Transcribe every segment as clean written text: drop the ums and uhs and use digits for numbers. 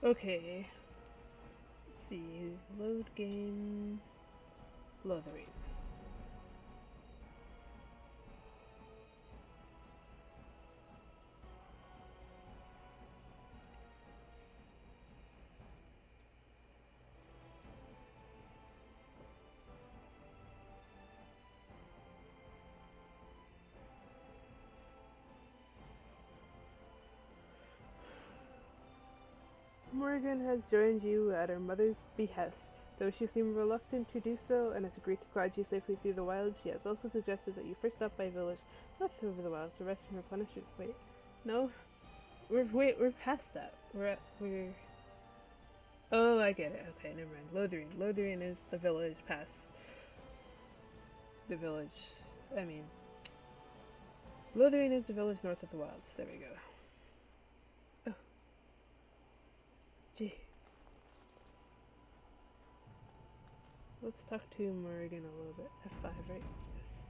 Okay. Let's see. Load game. Lothering. Morgan has joined you at her mother's behest. Though she seemed reluctant to do so and has agreed to guide you safely through the wilds, she has also suggested that you first stop by a village not over the wilds to rest and replenish your weight. No? We're past that. We're Oh, I get it. Okay, never mind. Lothrian. Lothrian is the village past the village. I mean, Lothrian is the village north of the wilds. There we go. Oh, gee. Let's talk to Morrigan a little bit. F5, right? Yes.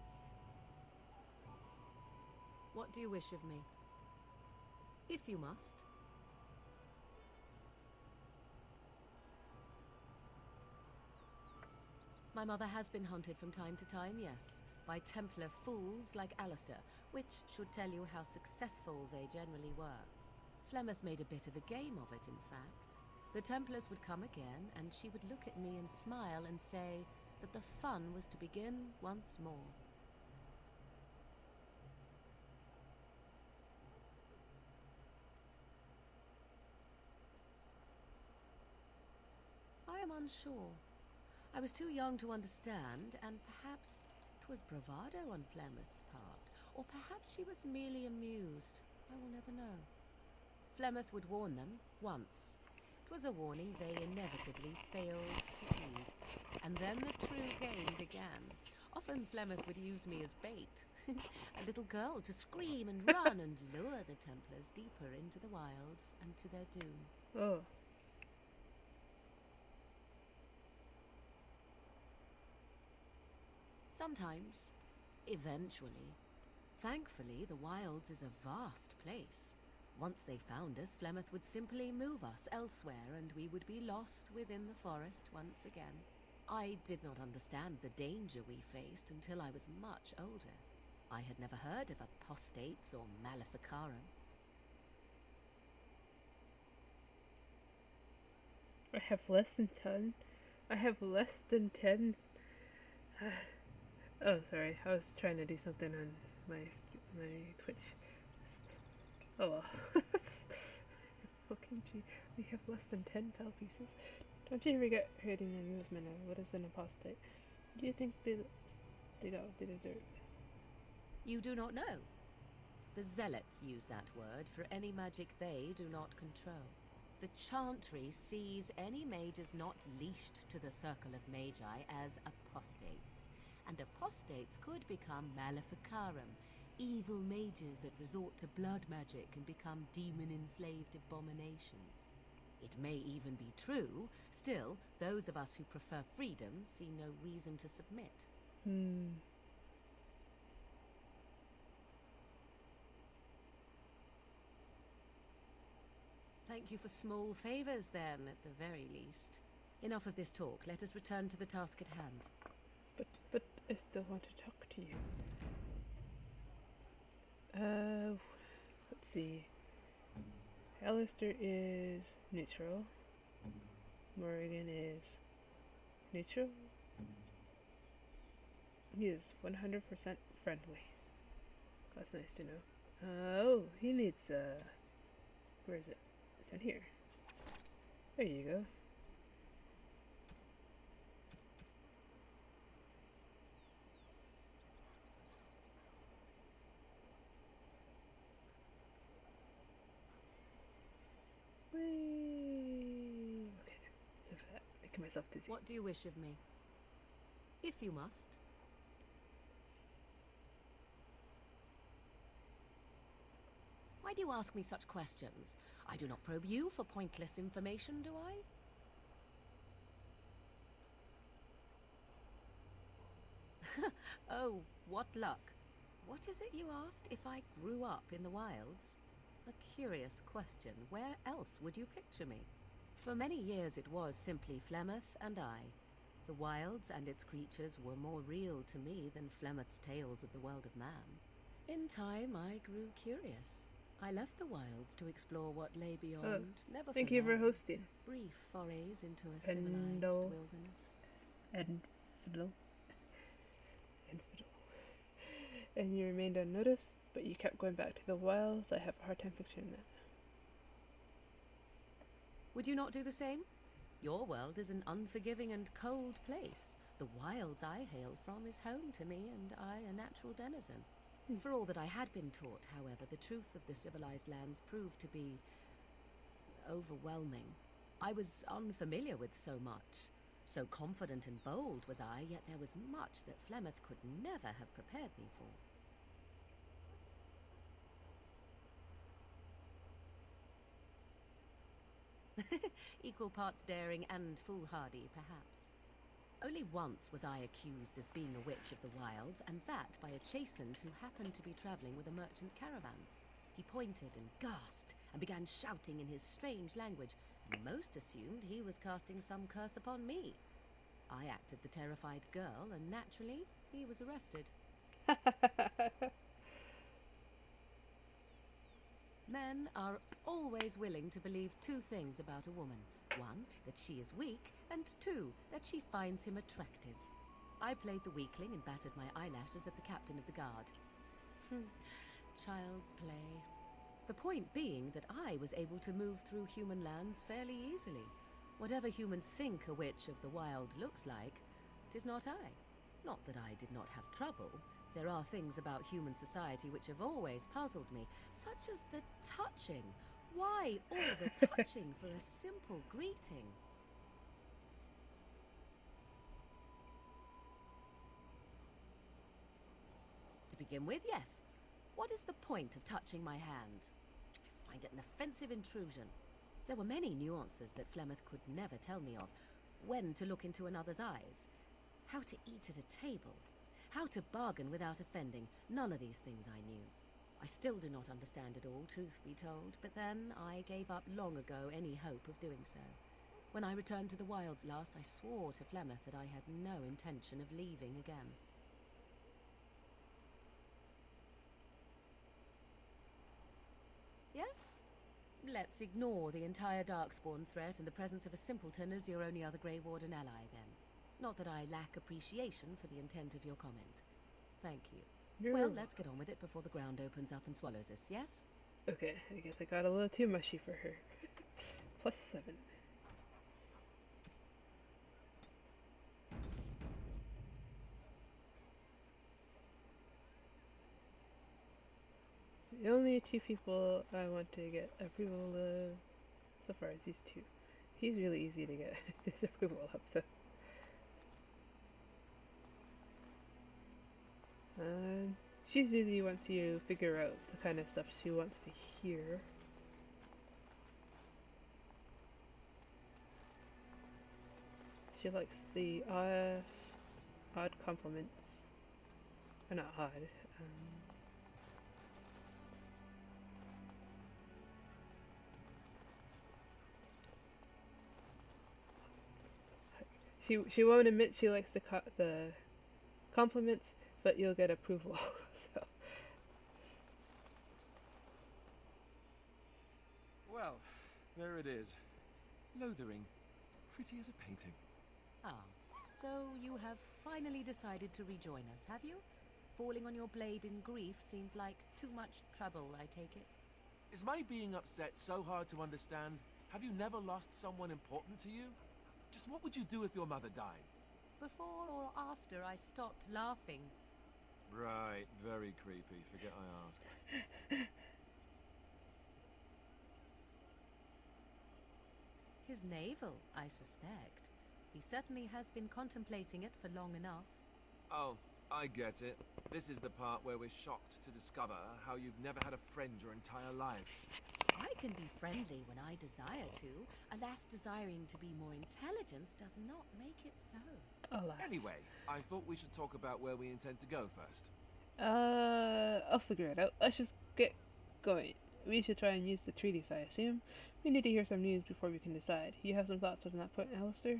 What do you wish of me? If you must. My mother has been hunted from time to time, yes, by Templar fools like Alistair, which should tell you how successful they generally were. Flemeth made a bit of a game of it, in fact. The Templars would come again, and she would look at me and smile and say that the fun was to begin once more. I am unsure. I was too young to understand, and perhaps 'twas bravado on Flemeth's part, or perhaps she was merely amused. I will never know. Flemeth would warn them, once. 'Twas a warning they inevitably failed to heed. And then the true game began. Often Flemeth would use me as bait. A little girl to scream and run and lure the Templars deeper into the wilds and to their doom. Oh. Sometimes. Eventually. Thankfully, the wilds is a vast place. Once they found us, Flemeth would simply move us elsewhere, and we would be lost within the forest once again. I did not understand the danger we faced until I was much older. I had never heard of apostates or maleficarum. I have less than 10. I have less than 10. Oh, sorry. I was trying to do something on my Twitch. Oh well. Fucking gee. We have less than 10 fell pieces. Don't you regret hurting any of men? What is an apostate? Do you think they deserve? You do not know. The Zealots use that word for any magic they do not control. The Chantry sees any mages not leashed to the Circle of Magi as apostates. And apostates could become maleficarum, evil mages that resort to blood magic and become demon-enslaved abominations. It may even be true, still, those of us who prefer freedom see no reason to submit. Thank you for small favors, then, at the very least. Enough of this talk. Let us return to the task at hand. But I still want to talk to you. Let's see. Alistair is neutral. Morrigan is neutral. He is 100% friendly. That's nice to know. Oh, he needs, where is it? It's down here. There you go. Whee! Okay, so fat. Making myself dizzy. What do you wish of me? If you must. Why do you ask me such questions? I do not probe you for pointless information, do I? Oh, what luck. What is it you asked? If I grew up in the wilds? A curious question. Where else would you picture me? For many years it was simply Flemeth and I. The wilds and its creatures were more real to me than Flemeth's tales of the world of man. In time, I grew curious. I left the wilds to explore what lay beyond, never Thank for you for long. hosting. Brief forays into a civilized Pendle. wilderness. Infidel. And you remained unnoticed, but you kept going back to the wilds. I have a hard time picturing that. Would you not do the same? Your world is an unforgiving and cold place. The wilds I hail from is home to me, and I a natural denizen. For all that I had been taught, however, the truth of the civilized lands proved to be overwhelming. I was unfamiliar with so much. So confident and bold was I, yet there was much that Flemeth could never have prepared me for. Equal parts daring and foolhardy, perhaps. Only once was I accused of being a witch of the wilds, and that by a chastened who happened to be travelling with a merchant caravan. He pointed and gasped, and began shouting in his strange language, and most assumed he was casting some curse upon me. I acted the terrified girl, and naturally, he was arrested. Men are always willing to believe two things about a woman. One, that she is weak, and two, that she finds him attractive. I played the weakling and battered my eyelashes at the captain of the guard. Child's play. The point being that I was able to move through human lands fairly easily. Whatever humans think a witch of the wild looks like, 'tis not I. Not that I did not have trouble. There are things about human society which have always puzzled me, such as the touching. Why all the touching for a simple greeting? To begin with, yes. What is the point of touching my hand? I find it an offensive intrusion. There were many nuances that Flemeth could never tell me of. When to look into another's eyes. How to eat at a table. How to bargain without offending. None of these things I knew. I still do not understand it all, truth be told, but then I gave up long ago any hope of doing so. When I returned to the wilds last, I swore to Flemeth that I had no intention of leaving again. Yes? Let's ignore the entire Darkspawn threat and the presence of a simpleton as your only other Grey Warden ally, then. Not that I lack appreciation for the intent of your comment. Thank you. Well, let's get on with it before the ground opens up and swallows us, yes? Okay, I guess I got a little too mushy for her. +7. So the only two people I want to get approval of so far is these two. He's really easy to get his approval of, though. She's easy once you figure out the kind of stuff she wants to hear. She likes the odd compliments. Or not odd. She won't admit she likes the compliments, but you'll get approval. So. Well, there it is. Lothering. Pretty as a painting. Ah, so you have finally decided to rejoin us, have you? Falling on your blade in grief seemed like too much trouble, I take it. Is my being upset so hard to understand? Have you never lost someone important to you? Just what would you do if your mother died? Before or after I stopped laughing? Right, very creepy. Forget I asked. His navel, I suspect. He certainly has been contemplating it for long enough. Oh, I get it. This is the part where we're shocked to discover how you've never had a friend your entire life. I can be friendly when I desire to. Alas, desiring to be more intelligent does not make it so. Alas. Anyway, I thought we should talk about where we intend to go first. I'll figure it out. Let's just get going. We should try and use the treaties, I assume. We need to hear some news before we can decide. You have some thoughts on that point, Alistair?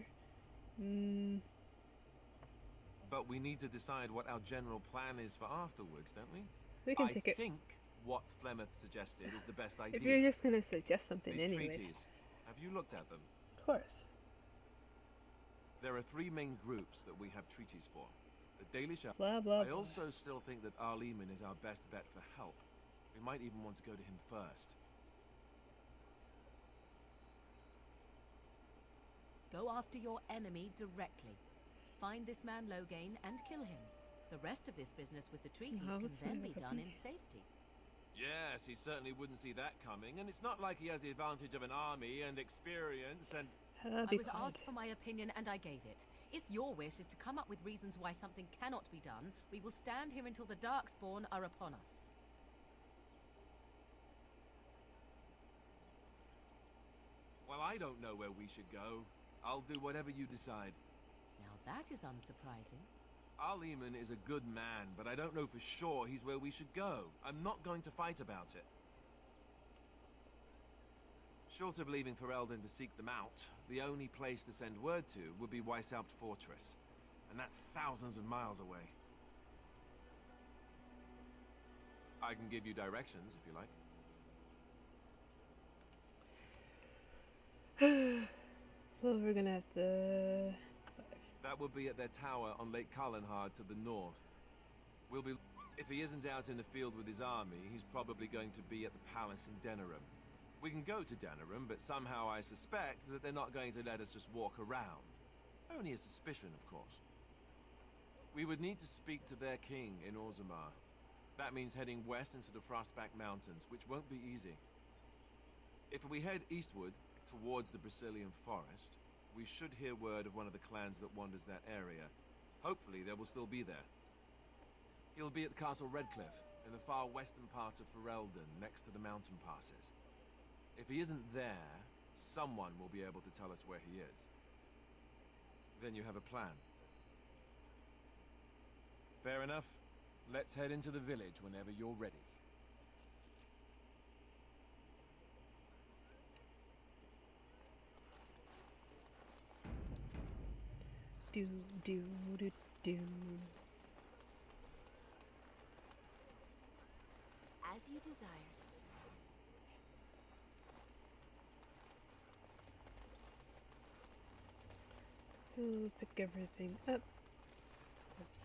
But we need to decide what our general plan is for afterwards, don't we? We can I take it. think what Flemeth suggested is the best idea. If you're just gonna suggest something These anyways. treaties, have you looked at them? Of course. There are three main groups that we have treaties for. The Dalish are... Blah, blah, I blah. also still think that Arleman is our best bet for help. We might even want to go to him first. Go after your enemy directly. Find this man Loghain and kill him. The rest of this business with the treaties Oh, can it's then not be a done puppy. in safety. Yes, he certainly wouldn't see that coming, and it's not like he has the advantage of an army and experience and... I Be was quiet. asked for my opinion and I gave it. If your wish is to come up with reasons why something cannot be done, we will stand here until the Darkspawn are upon us. Well, I don't know where we should go. I'll do whatever you decide. Now that is unsurprising. Arleman is a good man, but I don't know for sure he's where we should go. I'm not going to fight about it. Short of leaving Ferelden to seek them out, the only place to send word to would be Weishaupt Fortress. And that's thousands of miles away. I can give you directions, if you like. Well, we're gonna have to... That would be at their tower on Lake Kallenhard to the north. We'll be... If he isn't out in the field with his army, he's probably going to be at the palace in Denerim. We can go to Denerim, but somehow I suspect that they're not going to let us just walk around. Only a suspicion, of course. We would need to speak to their king in Orzammar. That means heading west into the Frostback Mountains, which won't be easy. If we head eastward, towards the Brecilian Forest, we should hear word of one of the clans that wanders that area. Hopefully they will still be there. He'll be at Castle Redcliffe, in the far western part of Ferelden, next to the mountain passes. If he isn't there, someone will be able to tell us where he is. Then you have a plan. Fair enough. Let's head into the village whenever you're ready. Do, do, do, do. As you desired. We'll pick everything up. Oops.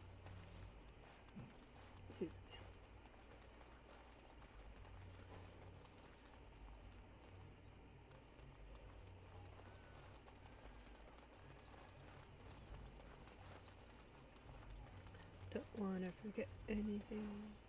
Excuse me. Don't want to forget anything.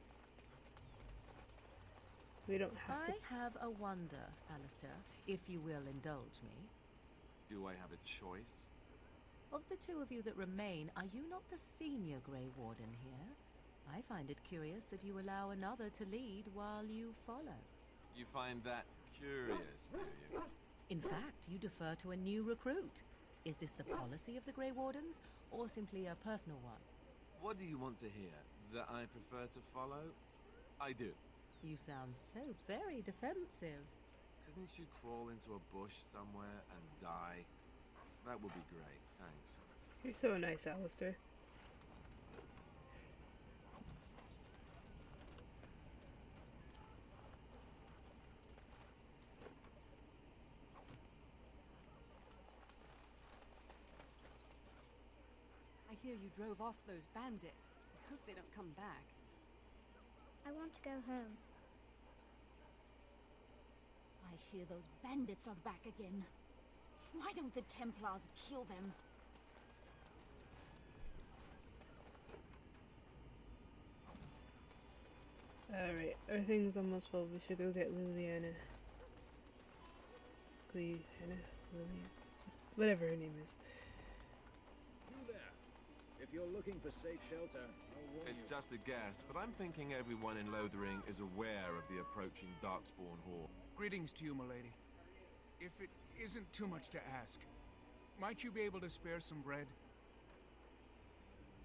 We don't have to. I have a wonder, Alistair, if you will indulge me. Do I have a choice? Of the two of you that remain, are you not the senior Grey Warden here? I find it curious that you allow another to lead while you follow. You find that curious, do you? In fact, you defer to a new recruit. Is this the policy of the Grey Wardens, or simply a personal one? What do you want to hear? That I prefer to follow? I do. You sound so very defensive. Couldn't you crawl into a bush somewhere and die? That would be great, thanks. You're so nice, Alistair. I hear you drove off those bandits. I hope they don't come back. I want to go home. I hear those bandits are back again. Why don't the Templars kill them? Alright, everything's almost full. We should go get Liliana. Liliana? Whatever her name is. You there. If you're looking for safe shelter, I'll warn It's you. just a guess, but I'm thinking everyone in Lothering is aware of the approaching Darkspawn horde. Greetings to you, milady. If it isn't too much to ask, might you be able to spare some bread?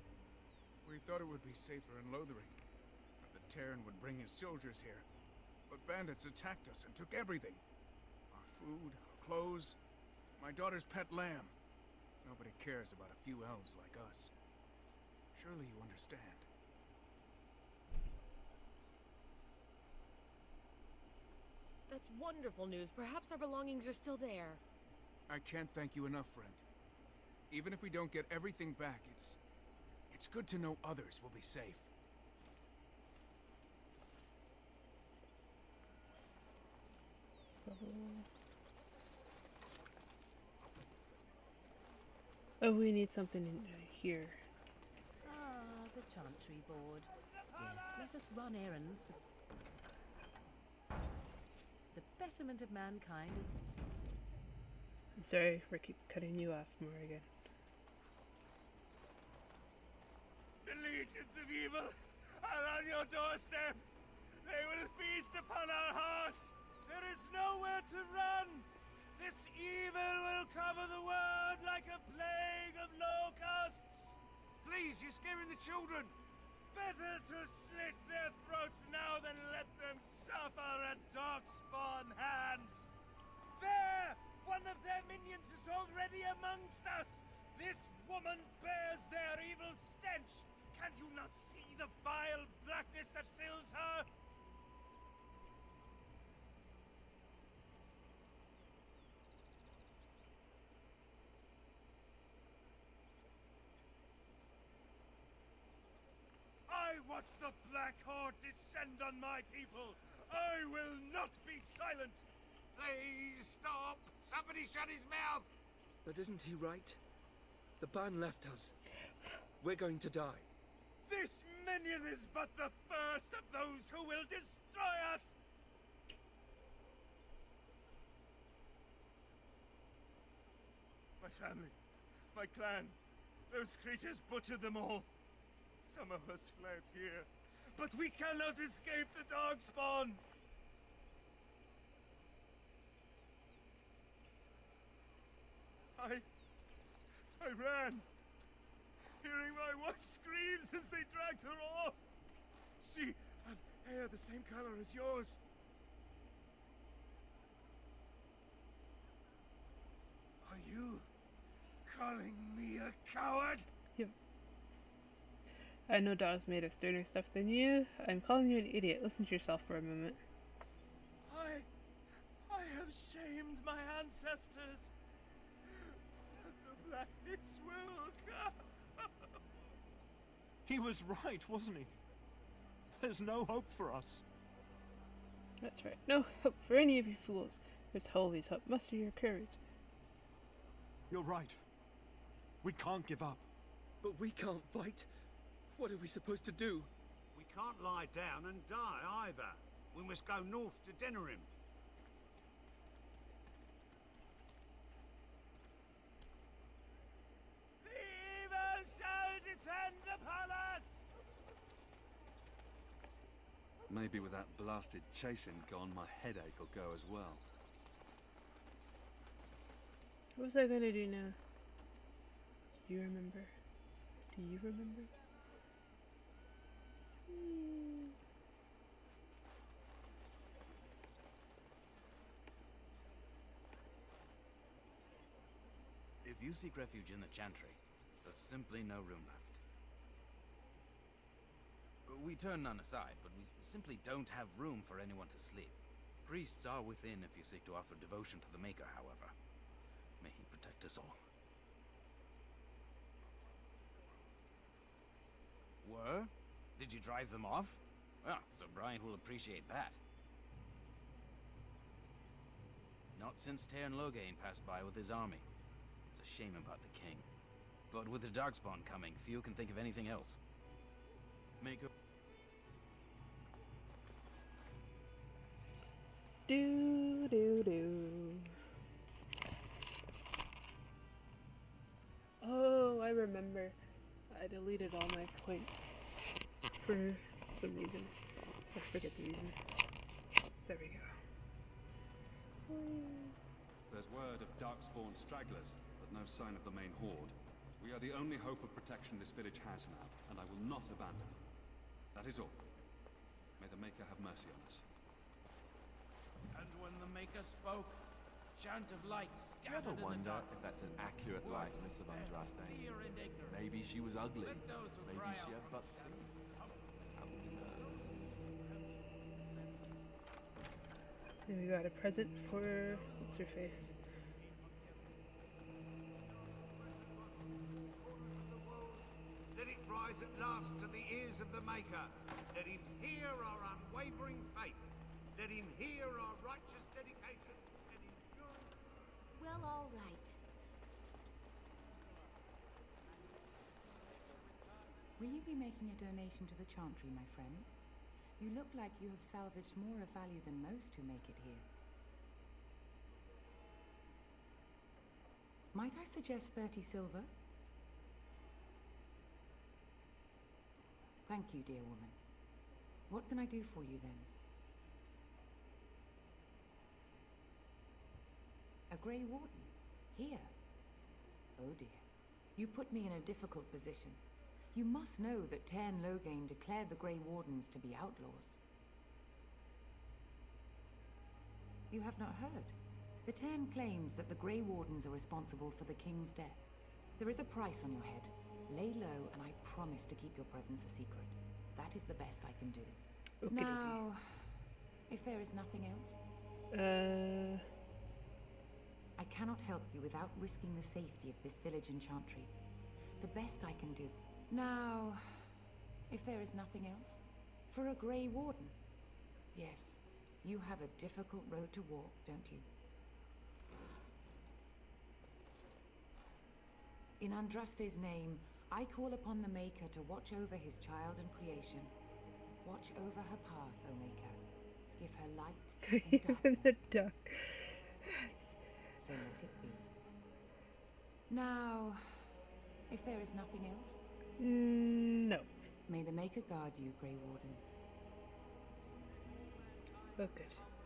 We thought it would be safer in Lothering, but the Terran would bring his soldiers here. but bandits attacked us and took everything. Our food, our clothes, my daughter's pet lamb. Nobody cares about a few elves like us. Surely you understand. That's wonderful news. Perhaps our belongings are still there. I can't thank you enough, friend. Even if we don't get everything back, it's good to know others will be safe. Oh, we need something in here. Ah, the Chantry Board. Yes, let us run errands for the betterment of mankind. I'm sorry for keep cutting you off, Morrigan. The legions of evil are on your doorstep. They will feast upon our hearts. There is nowhere to run. This evil will cover the world like a plague of locusts. Please, you're scaring the children. Better to slit their throats now than let them suffer at Darkspawn hands. There! One of their minions is already amongst us! This woman bears their evil stench! Can you not see the vile blackness that fills her? I watch the Black Horde descend on my people! I will not be silent! Please, stop! Somebody shut his mouth! But isn't he right? The ban left us. We're going to die. This minion is but the first of those who will destroy us! My family, my clan, those creatures butchered them all. Some of us fled here, but we cannot escape the Darkspawn! I ran, hearing my wife's screams as they dragged her off. She had hair the same color as yours. Are you calling me a coward? Yep. I know dogs made of sterner stuff than you. I'm calling you an idiot. Listen to yourself for a moment. I have shamed my ancestors. The blackness will come. He was right, wasn't he? There's no hope for us. That's right. No hope for any of you fools. There's always hope. Muster your courage. You're right. We can't give up. But we can't fight. What are we supposed to do? We can't lie down and die either. We must go north to Denerim. The evil shall descend upon us! Maybe with that blasted chasing gone, my headache will go as well. What was I gonna do now? Do you remember? Do you remember? If you seek refuge in the Chantry, there's simply no room left. We turn none aside, but we simply don't have room for anyone to sleep. Priests are within if you seek to offer devotion to the Maker, however. May he protect us all. Were? Did you drive them off? Well, Sir Brian will appreciate that. Not since Tairn Loghain passed by with his army. It's a shame about the king. But with the Darkspawn coming, few can think of anything else. Maker... Do do do. Oh, I remember. I deleted all my points for some reason. I forget the reason. There we go. There's word of Darkspawn stragglers, but no sign of the main horde. We are the only hope of protection this village has now, and I will not abandon it. That is all. May the Maker have mercy on us. And when the Maker spoke, a chant of light You scattered ever in the wonder darkness. if that's an accurate likeness of Andraste? Fear and ignorance. Maybe she was ugly. Let those who Maybe cry she out had for butt teeth. How would we know? And we got a present for what's her face. Let it rise at last to the ears of the Maker. Let him hear our unwavering faith. Let him hear our righteous dedication and endurance. Well, all right. Will you be making a donation to the Chantry, my friend? You look like you have salvaged more of value than most who make it here. Might I suggest 30 silver? Thank you, dear woman. What can I do for you then? A Grey Warden? Here? Oh dear. You put me in a difficult position. You must know that Tairn Loghain declared the Grey Wardens to be outlaws. You have not heard. The Tairn claims that the Grey Wardens are responsible for the King's death. There is a price on your head. Lay low, and I promise to keep your presence a secret. That is the best I can do. Okay, now, if there is nothing else... I cannot help you without risking the safety of this village in Chantry. The best I can do... Now, if there is nothing else... For a Grey Warden? Yes, you have a difficult road to walk, don't you? In Andraste's name, I call upon the Maker to watch over his child and creation. Watch over her path, O Maker. Give her light in darkness. Even the duck. So let it be. Now, if there is nothing else? No. May the Maker guard you, Grey Warden. Oh, good.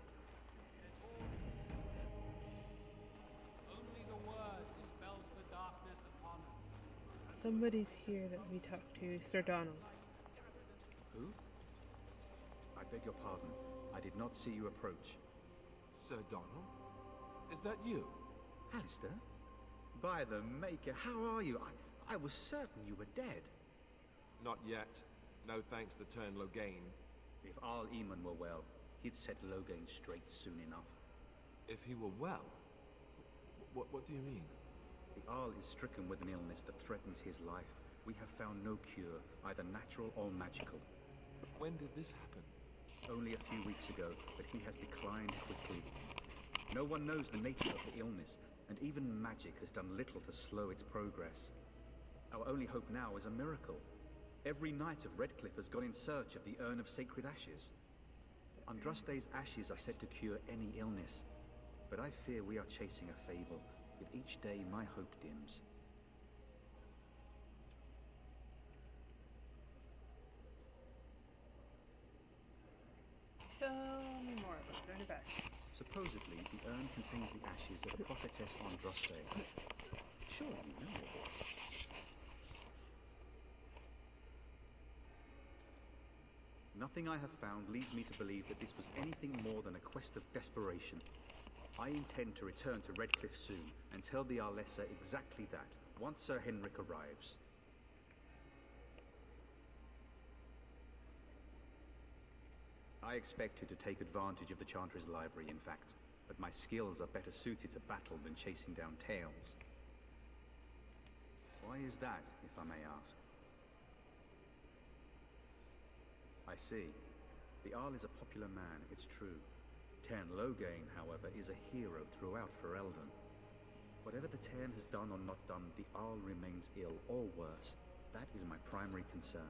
Only the word dispels the darkness upon us. Somebody's here that we talked to. Sir Donald. Who? I beg your pardon. I did not see you approach. Sir Donald? Is that you? Alistair? By the Maker, how are you? I was certain you were dead. Not yet. No thanks to Tairn Loghain. If Arl Eamon were well, he'd set Loghain straight soon enough. If he were well? What do you mean? The Arl is stricken with an illness that threatens his life. We have found no cure, either natural or magical. When did this happen? Only a few weeks ago, but he has declined quickly. No one knows the nature of the illness, and even magic has done little to slow its progress. Our only hope now is a miracle. Every knight of Redcliffe has gone in search of the Urn of Sacred Ashes. Andraste's ashes are said to cure any illness, but I fear we are chasing a fable. With each day, my hope dims. Tell me more about the Urn of Ashes. Supposedly, the urn contains the ashes of the prophetess Andraste. Surely you know all this. Nothing I have found leads me to believe that this was anything more than a quest of desperation. I intend to return to Redcliffe soon and tell the Arlessa exactly that, once Sir Henrik arrives. I expected to take advantage of the Chantry's library, in fact, but my skills are better suited to battle than chasing down tales. Why is that, if I may ask? I see. The Arl is a popular man, it's true. Tairn Loghain, however, is a hero throughout Ferelden. Whatever the Tairn has done or not done, the Arl remains ill, or worse. That is my primary concern.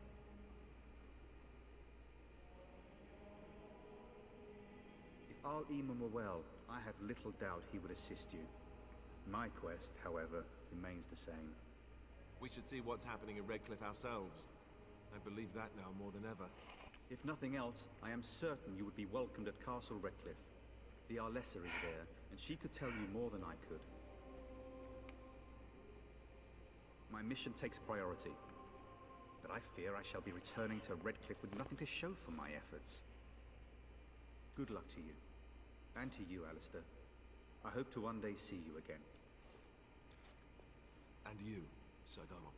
If Arl Eamon were well, I have little doubt he would assist you. My quest, however, remains the same. We should see what's happening in Redcliffe ourselves. I believe that now more than ever. If nothing else, I am certain you would be welcomed at Castle Redcliffe. The Arlessa is there, and she could tell you more than I could. My mission takes priority, but I fear I shall be returning to Redcliffe with nothing to show for my efforts. Good luck to you. And to you, Alistair. I hope to one day see you again. And you, Sir Donald.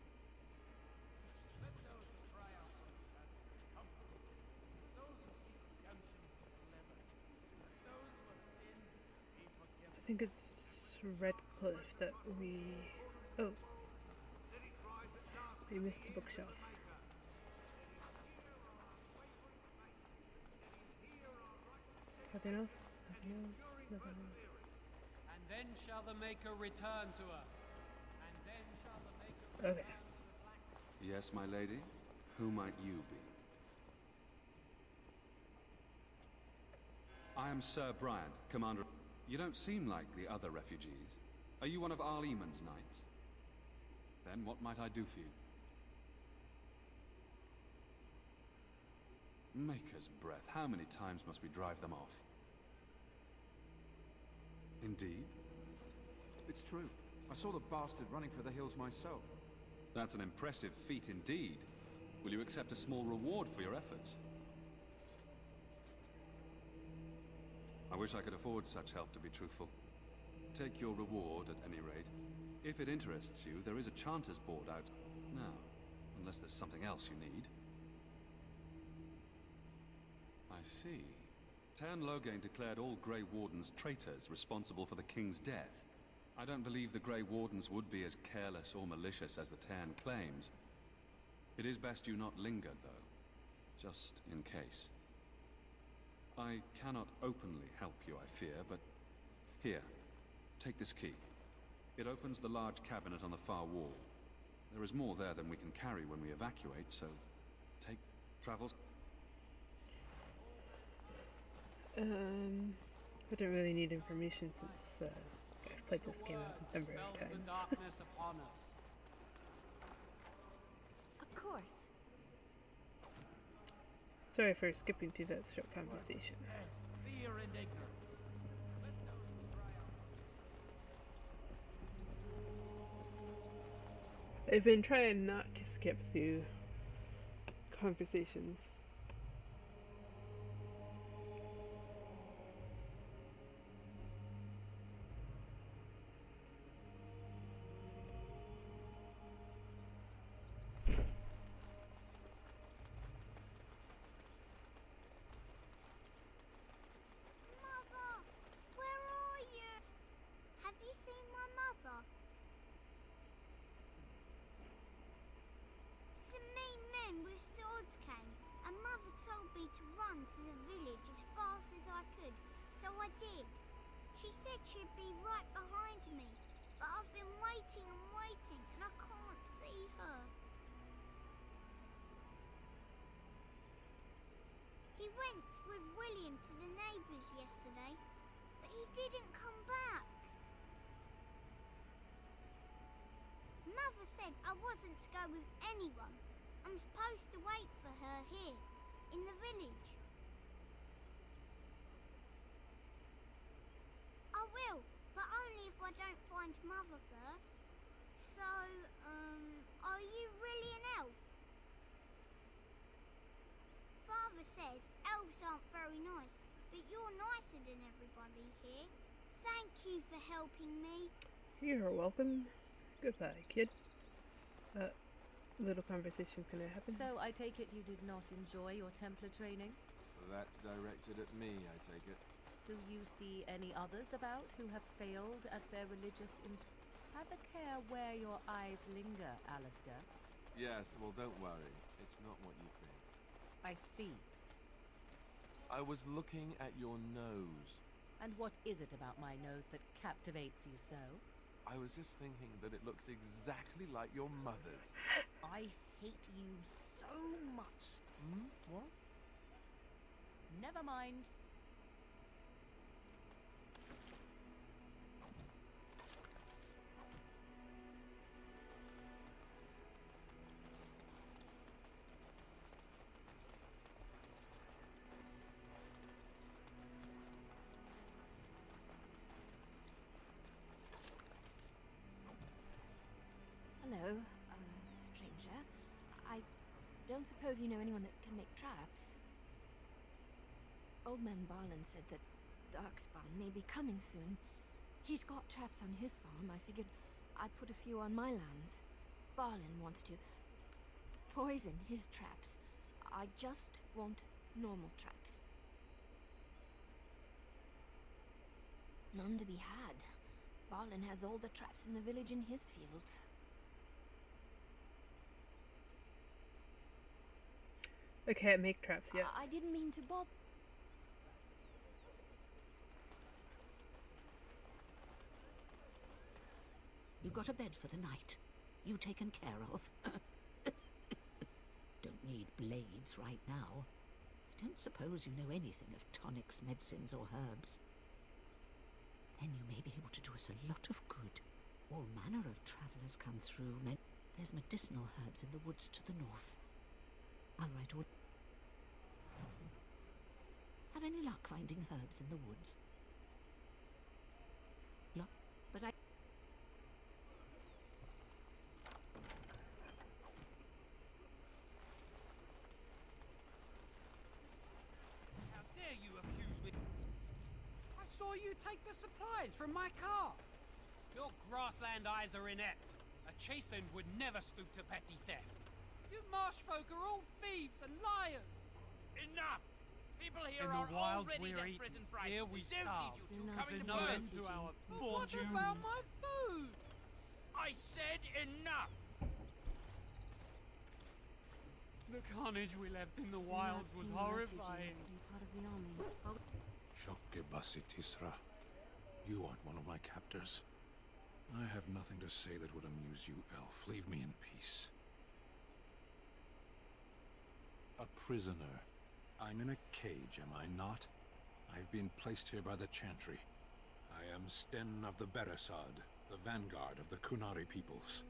I think it's Redcliffe that we... Oh. We missed the bookshelf. Nothing else? Nothing else? Nothing else. And then shall the Maker return to us. And then shall the Maker... Okay. Yes, my lady? Who might you be? I am Sir Bryant, Commander... You don't seem like the other refugees. Are you one of Arl Eamon's knights? Then what might I do for you? Maker's breath, how many times must we drive them off? Indeed? It's true. I saw the bastard running for the hills myself. That's an impressive feat indeed. Will you accept a small reward for your efforts? I wish I could afford such help, to be truthful. Take your reward, at any rate. If it interests you, there is a Chanters board out now, unless there's something else you need. I see. Tairn Loghain declared all Grey Wardens traitors responsible for the King's death. I don't believe the Grey Wardens would be as careless or malicious as the Tairn claims. It is best you not linger, though, just in case. I cannot openly help you, I fear, but here, take this key. It opens the large cabinet on the far wall. There is more there than we can carry when we evacuate, so take travels. I don't really need information since I've played this game a number of times. The darkness upon us. Of course. Sorry for skipping through that short conversation. Fear and ignorance. I've been trying not to skip through conversations. He went with William to the neighbours yesterday, but he didn't come back. Mother said I wasn't to go with anyone. I'm supposed to wait for her here, in the village. I will, but only if I don't find Mother first. So, are you really an elf? Father says elves aren't very nice, but you're nicer than everybody here. Thank you for helping me. You're welcome. Goodbye, kid. Little conversation's gonna happen. So I take it you did not enjoy your Templar training? That's directed at me, I take it. Do you see any others about who have failed at their religious Have a care where your eyes linger, Alistair. Yes, well, don't worry. It's not what you think. I see. I was looking at your nose. And what is it about my nose that captivates you so? I was just thinking that it looks exactly like your mother's. I hate you so much. Hmm? What? Never mind. Hello, stranger. I don't suppose you know anyone that can make traps? Old man Barlin said that Darkspawn may be coming soon. He's got traps on his farm. I figured I'd put a few on my lands. Balin wants to poison his traps. I just want normal traps. None to be had. Balin has all the traps in the village in his fields. I can't make traps yet. I didn't mean to bob. You got a bed for the night. You taken care of. Don't need blades right now. I don't suppose you know anything of tonics, medicines, or herbs. Then you may be able to do us a lot of good. All manner of travelers come through. There's medicinal herbs in the woods to the north. I'll write all. Have any luck finding herbs in the woods? Luck, but I. How dare you accuse me? I saw you take the supplies from my car. Your grassland eyes are inept. A chastened would never stoop to petty theft. You marsh folk are all thieves and liars. Enough! People here In are the wilds already we're desperate eating, and frightened. here we They don't starve. need you two coming There's to no work. end to our But fortune. what about my food? I said enough! The carnage we left in the wilds was horrifying. Part of the army. Oh. Shokke Basitisra. You aren't one of my captors. I have nothing to say that would amuse you, elf. Leave me in peace. A prisoner. I'm in a cage, am I not? I've been placed here by the Chantry. I am Sten of the Beresad, the vanguard of the Kunari peoples.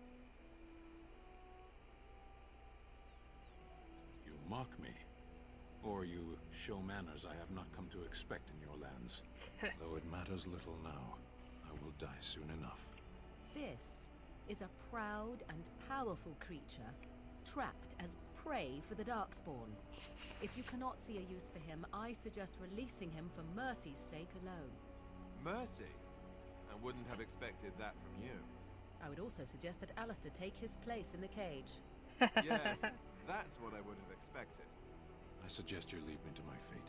You mock me. Or you show manners I have not come to expect in your lands. Though it matters little now, I will die soon enough. This is a proud and powerful creature, trapped as prey for the Darkspawn. If you cannot see a use for him, I suggest releasing him for mercy's sake alone. Mercy? I wouldn't have expected that from you. I would also suggest that Alistair take his place in the cage. Yes, that's what I would have expected. I suggest you leave me to my fate.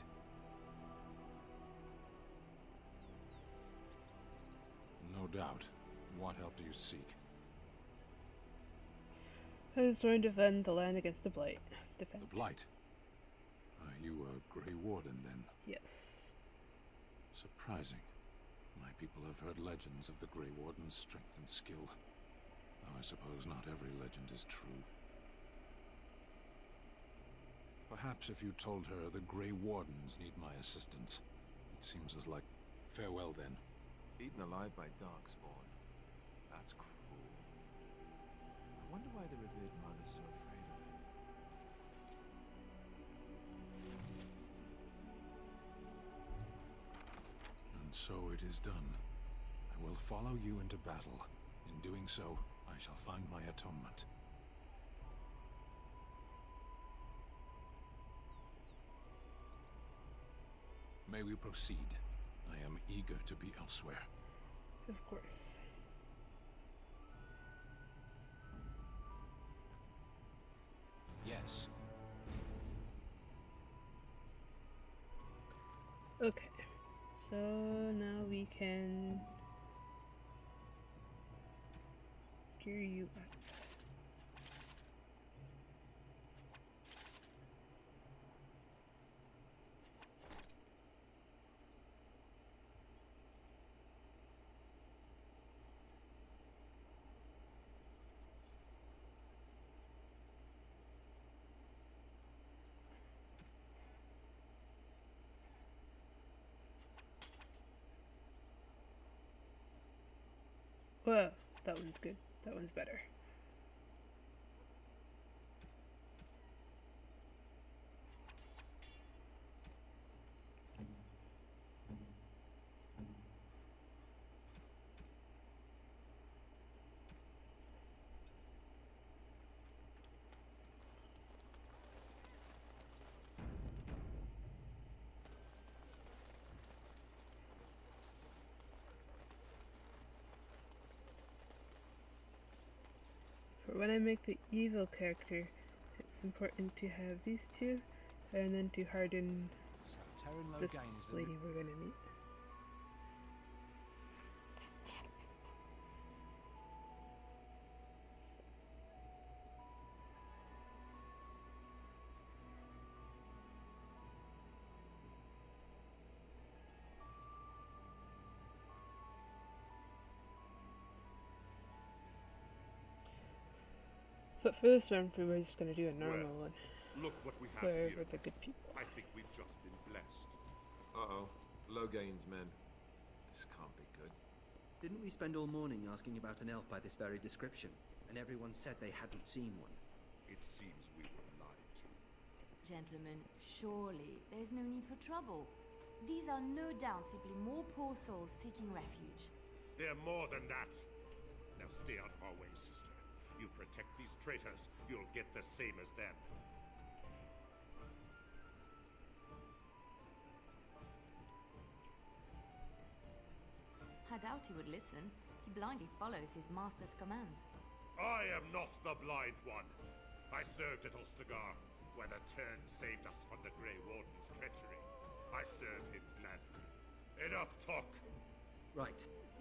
No doubt. What help do you seek? I was trying to defend the land against the Blight. Defend. The Blight? Are you a Grey Warden, then? Yes. Surprising. My people have heard legends of the Grey Warden's strength and skill. Though I suppose not every legend is true. Perhaps if you told her the Grey Wardens need my assistance. It seems as like... Farewell, then. Eaten alive by Darkspawn. That's cruel. I wonder why the revered mother's so afraid of him. And so it is done. I will follow you into battle. In doing so, I shall find my atonement. May we proceed? I am eager to be elsewhere. Of course. Yes. Okay. So now we can gear you up. Whoa, that one's good. That one's better. when I make the evil character, it's important to have these two, and then to harden this lady we're gonna meet. But for this run, we're just gonna do a normal one. Look what we have where here. we're the good people. I think we've just been blessed. Uh-oh. Logain's men. This can't be good. Didn't we spend all morning asking about an elf by this very description? And everyone said they hadn't seen one. It seems we were lied to. Gentlemen, surely there's no need for trouble. These are no doubt simply more poor souls seeking refuge. They're more than that. Now stay out of our way, sister. You protect these traitors, you'll get the same as them. I doubt he would listen. He blindly follows his master's commands. I am not the blind one. I served at Ulstagar, where the Tern saved us from the Grey Warden's treachery. I serve him gladly. Enough talk. Right.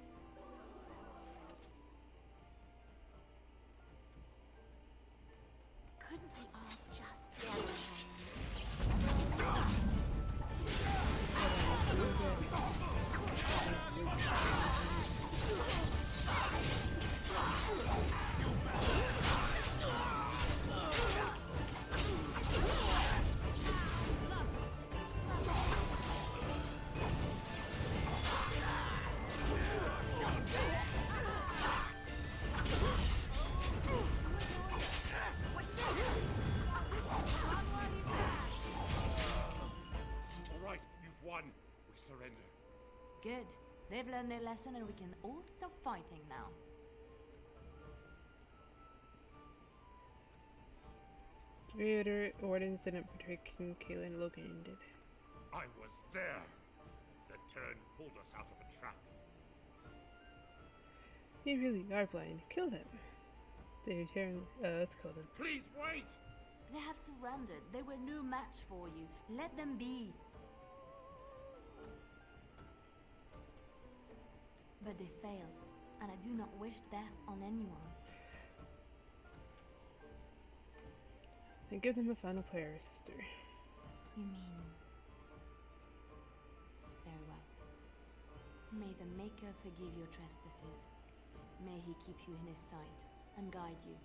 Couldn't we all just get along? Good. They've learned their lesson and we can all stop fighting now. Three other wardens didn't betray King Kaelin, Logain did. I was there. The Tern pulled us out of a trap. You really are blind. Kill them. They're tearing. Let's kill them. Please wait! They have surrendered. They were no match for you. Let them be. But they failed, and I do not wish death on anyone. And give them a final prayer, sister. You mean... Very well. May the Maker forgive your trespasses. May he keep you in his sight and guide you.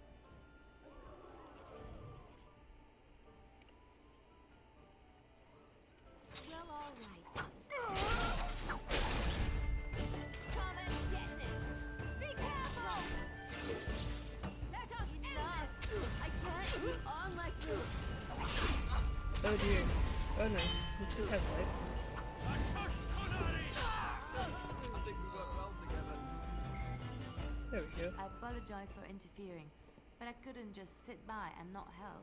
Well, all right. Oh dear. Oh no. We should have life. I think we work well together. There we go. I apologize for interfering, but I couldn't just sit by and not help.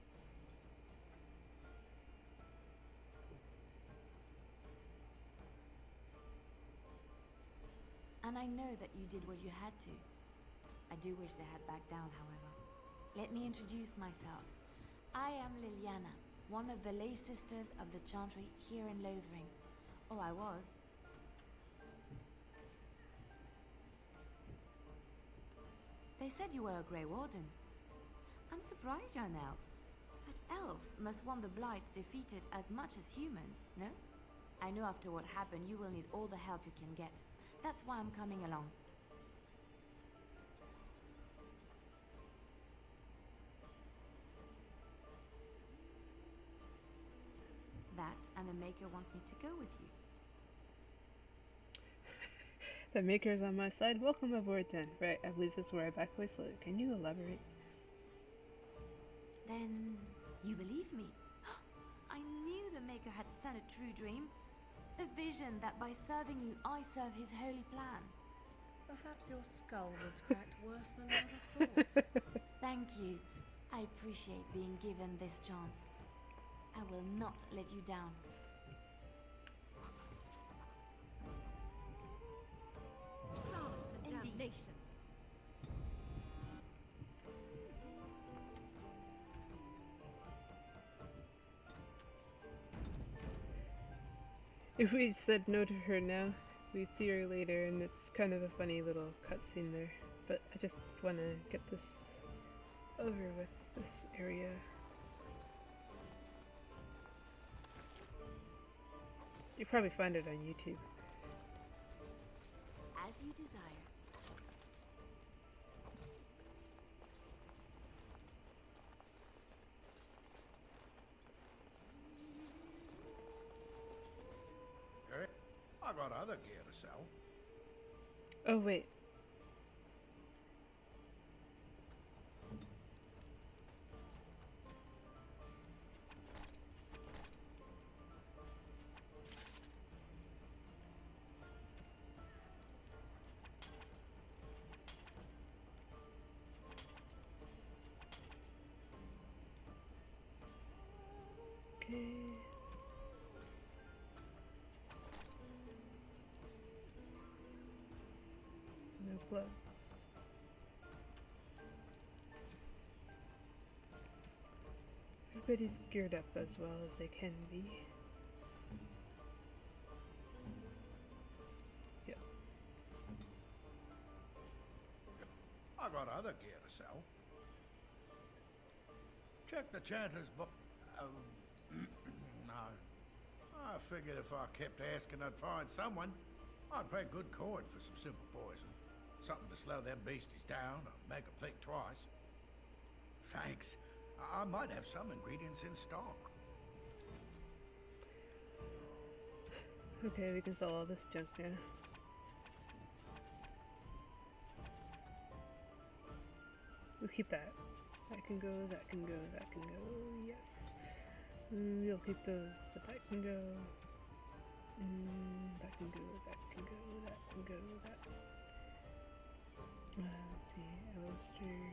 And I know that you did what you had to. I do wish they had backed down, however. Let me introduce myself. I am Liliana, one of the lay sisters of the Chantry here in Lothering. Or I was. They said you were a Grey Warden. I'm surprised you're an elf. But elves must want the Blight defeated as much as humans, no? I know after what happened you will need all the help you can get. That's why I'm coming along. That and the Maker wants me to go with you. The Maker is on my side. Welcome aboard then. Right, I believe this is where I back place live. Can you elaborate? Then you believe me? I knew the Maker had sent a true dream. A vision that by serving you, I serve his holy plan. Perhaps your skull was cracked worse than I ever thought. Thank you. I appreciate being given this chance. I will not let you down. Blast and damnation. If we said no to her now, we'd see her later, and it's kind of a funny little cutscene there. But I just want to get this over with, this area. You'll probably find it on YouTube. As you desire. I got other gear to sell. Oh, wait. Okay. No gloves. Everybody's geared up as well as they can be. Yep. I got other gear to sell. Check the Chanter's book. No. I figured if I kept asking, I'd find someone. I'd pay good coin for some simple poison. Something to slow them beasties down or make them think twice. Thanks. I might have some ingredients in stock. Okay, we can sell all this junk now. We'll keep that. That can go, that can go, that can go, yes. We'll keep those, but that can go. That can go, that can go, that can go, that. Let's see, Alistair.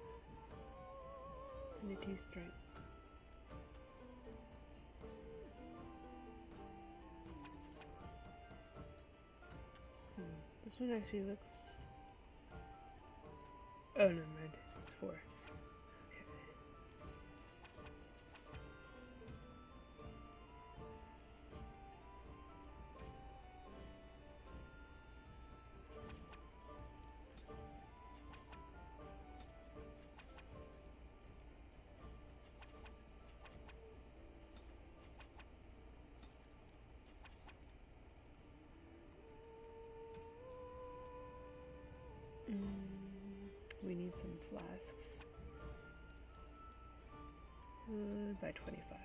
Affinity strength. This one actually looks... Oh, never mind. It's 4. Okay. We need some flasks. By 25.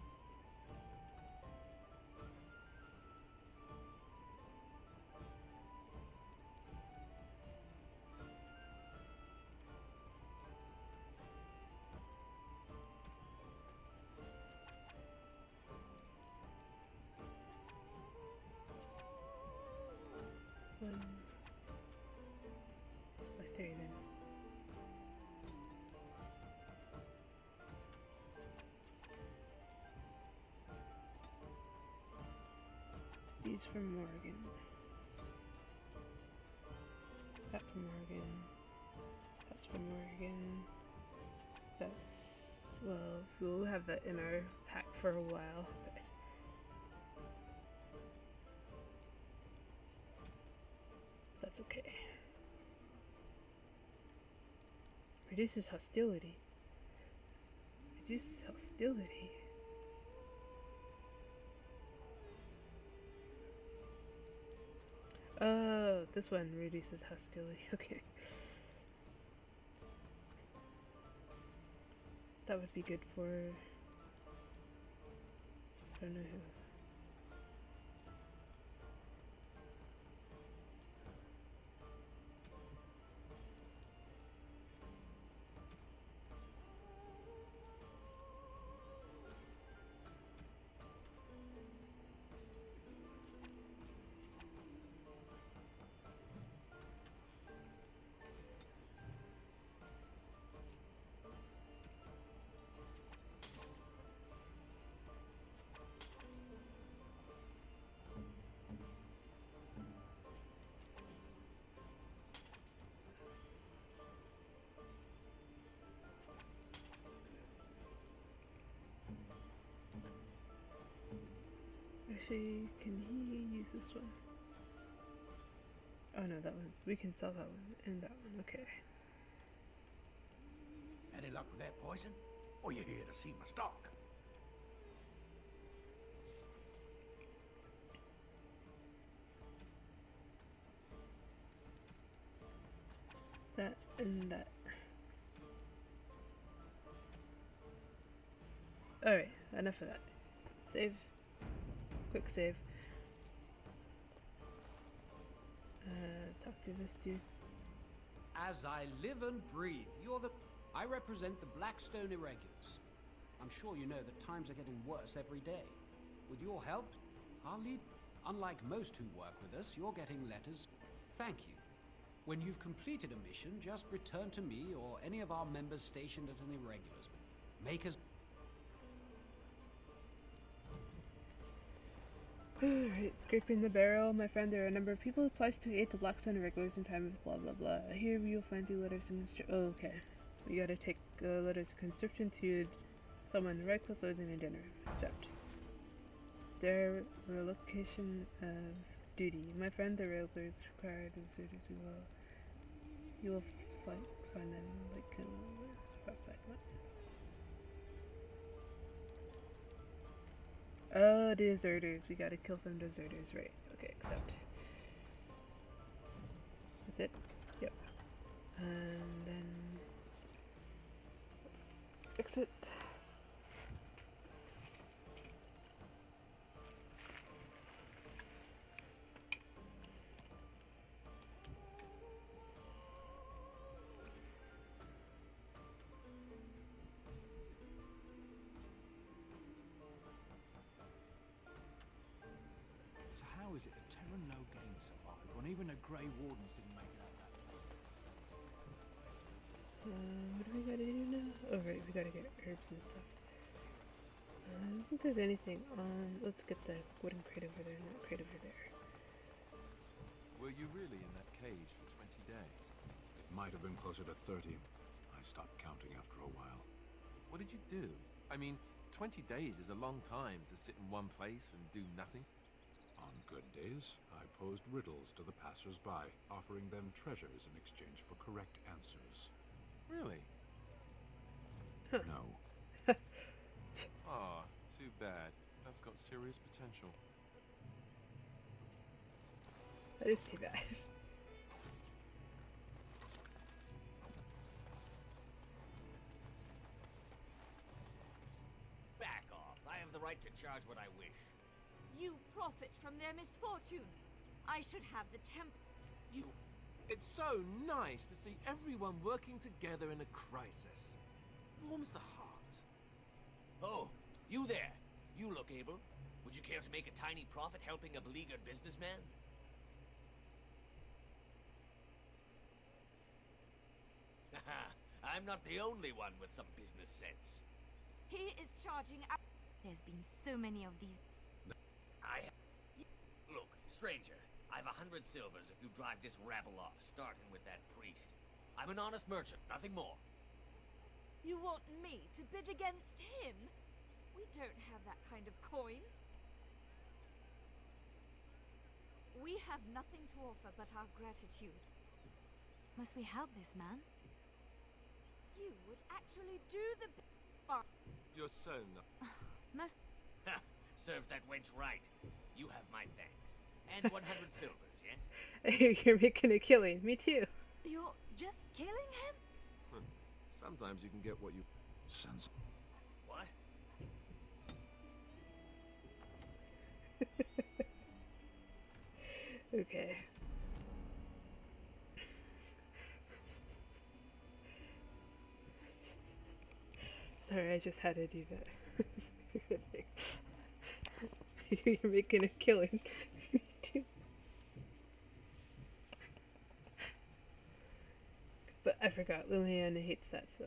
By 30 then. These from Morgan. That from Morgan. That's from Morgan. That's... well, we'll have that in our pack for a while. But that's okay. Reduces hostility. Reduces hostility. Oh, this one reduces hostility. Okay. That would be good for... I don't know who. Actually, can he use this one? Oh no, that one's. We can sell that one and that one. Okay. Any luck with that poison? Or you here to see my stock? That and that. Alright, enough of that. Save. Quick save. Talk to this dude. As I live and breathe, I represent the Blackstone Irregulars. I'm sure you know that times are getting worse every day. With your help, our lead... Unlike most who work with us, you're getting letters. Thank you. When you've completed a mission, just return to me or any of our members stationed at an Irregulars. Make us... Alright, scraping the barrel. My friend, there are a number of people who pledge to aid the Blackstone Irregulars in time of blah blah blah. Here you'll find the letters of conscription. Oh, okay. We gotta take letters of conscription to someone in red cloth clothing and dinner. Accept. Their relocation of duty. My friend, the Irregulars required the suitors as well. You will find them like prospect. What? Oh, deserters. We gotta kill some deserters, right? Okay, accept. That's it? Yep. And then let's fix it. How is it that Terra Loghain survived when even the Grey Wardens didn't make it out that far? What do we gotta do now? Oh right, we gotta get herbs and stuff. I don't think there's anything on... Let's get the wooden crate over there, not crate over there. Were you really in that cage for 20 days? It might have been closer to 30. I stopped counting after a while. What did you do? I mean, 20 days is a long time to sit in one place and do nothing. On good days, I posed riddles to the passers-by, offering them treasures in exchange for correct answers. Really? No. Ah, too bad. That's got serious potential. That is too bad. Back off. I have the right to charge what I wish. You profit from their misfortune. I should have the temp... You... It's so nice to see everyone working together in a crisis. Warms the heart. Oh, you there. You look able. Would you care to make a tiny profit helping a beleaguered businessman? I'm not the only one with some business sense. He is charging... There's been so many of these... Look, stranger, I've 100 silvers if you drive this rabble off, starting with that priest. I'm an honest merchant, nothing more. You want me to bid against him? We don't have that kind of coin. We have nothing to offer but our gratitude. Must we help this man? You would actually do the... You're so Must... Serves that wench right. You have my thanks. And 100 silvers, yes? You're making a killing. Me too. You're just killing him? Sometimes you can get what you... Sense. What? Okay. Sorry, I just had to do that. You're making a killing. Me too. But I forgot, Liliana hates that, so,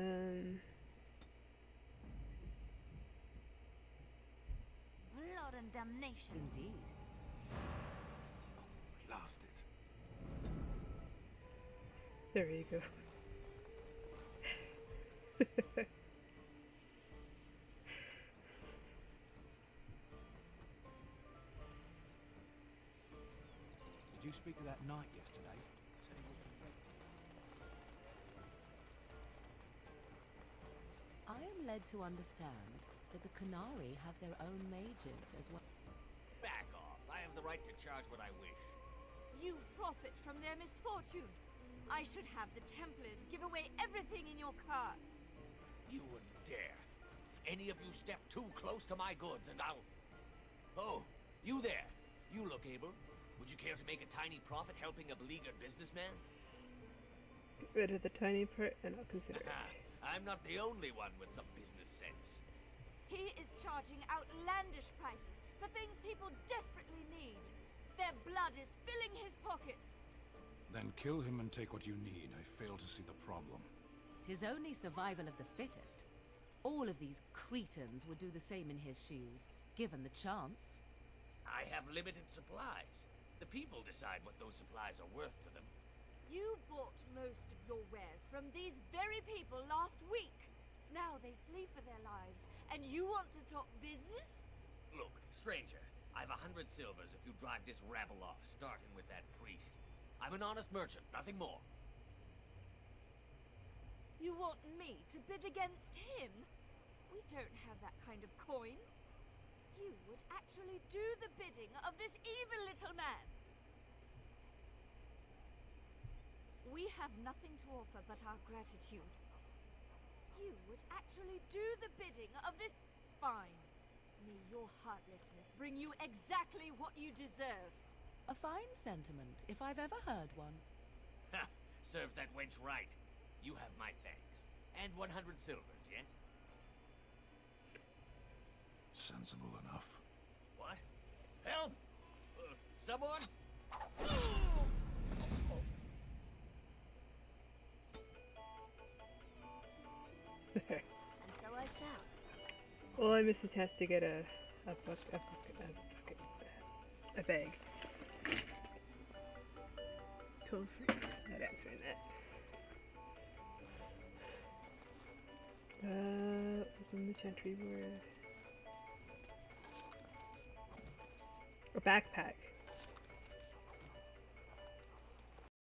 Blood and damnation. Indeed. Blast it. There you go. Did you speak to that knight yesterday? I am led to understand that the Qunari have their own mages as well. Back off. I have the right to charge what I wish. You profit from their misfortune. I should have the Templars give away everything in your carts. You wouldn't dare. Any of you step too close to my goods and I'll... Oh, you there. You look able. Would you care to make a tiny profit helping a beleaguered businessman? Get rid of the tiny part and I'll consider it. I'm not the only one with some business sense. He is charging outlandish prices for things people desperately need. Their blood is filling his pockets. Then kill him and take what you need. I fail to see the problem. 'Tis only survival of the fittest. All of these cretins would do the same in his shoes, given the chance. I have limited supplies. The people decide what those supplies are worth to them. You bought most of your wares from these very people last week. Now they flee for their lives, and you want to talk business? Look, stranger, I've 100 silvers if you drive this rabble off, starting with that priest. I'm an honest merchant, nothing more. You want me to bid against him? We don't have that kind of coin. You would actually do the bidding of this evil little man. We have nothing to offer but our gratitude. You would actually do the bidding of this... Fine. May your heartlessness bring you exactly what you deserve. A fine sentiment, if I've ever heard one. Ha! Serves that wench right. You have my thanks. And 100 silvers, yes? Sensible enough. What? Help! Someone? There. And so I shall. Well, I missed a chance to get a bag. Toll free. Not answering that. It was in the Chantry where... A backpack.